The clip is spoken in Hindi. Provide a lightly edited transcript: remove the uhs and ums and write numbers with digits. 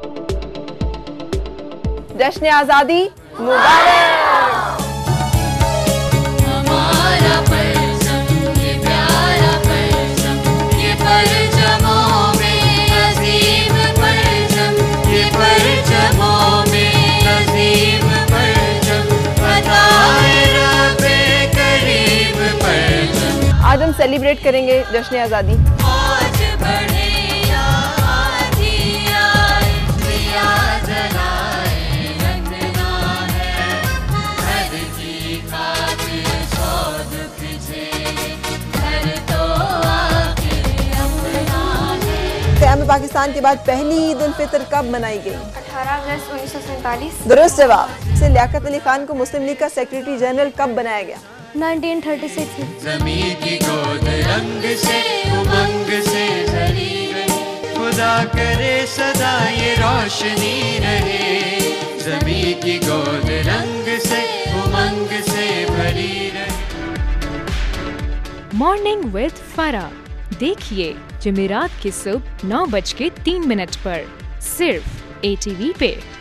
जश्न आज़ादी मुबारक। हमारा परचम ये प्यारा परचम, ये परचमों में अजीम परचम, ये परचमों में अजीम परचम, अताए रब्बे करीम परचम। आज हम सेलिब्रेट करेंगे जश्न आज़ादी। आज बढ़े या आधी आए, दिया जलाए रंगना है, घर की खातिर सौ दुख झेले, घर तो आखिर अपना है। क़याम पाकिस्तान के बाद पहली ईद उल फितर कब मनाई गई? 18 अगस्त 1947। दुरुस्त जवाब। से लियाकत अली खान को मुस्लिम लीग का सेक्रेटरी जनरल कब बनाया गया? 1936 में। ज़मीं की गोद रंग से उमंग से भरी रहे, खुदा करे सदा ये रोशनी रहे। ज़मीं की गोद रंग से उमंग से भरी रहे। मॉर्निंग विद फरा देखिए जुमेरात की सुबह 9:03 पर सिर्फ ATV पे।